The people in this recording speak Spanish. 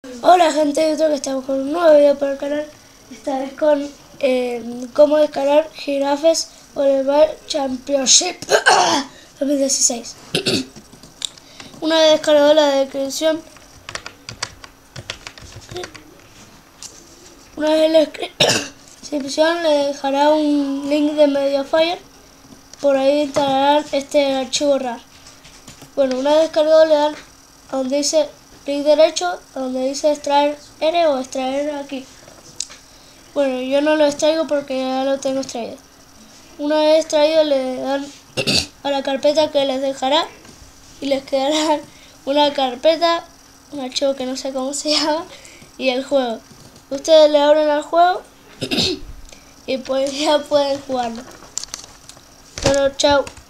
Hola gente de YouTube, que estamos con un nuevo video para el canal. Esta vez con cómo descargar Girafes Volleyball Championship 2016. Una vez descargado la descripción, una vez en la descripción le dejará un link de Mediafire. Por ahí instalarán este archivo RAR. Bueno, una vez descargado le dan a donde dice clic derecho, donde dice extraer R o extraer aquí. Bueno, yo no lo extraigo porque ya lo tengo extraído. Una vez extraído le dan a la carpeta que les dejará y les quedará una carpeta, un archivo que no sé cómo se llama, y el juego. Ustedes le abren al juego y pues ya pueden jugarlo. Bueno, chao.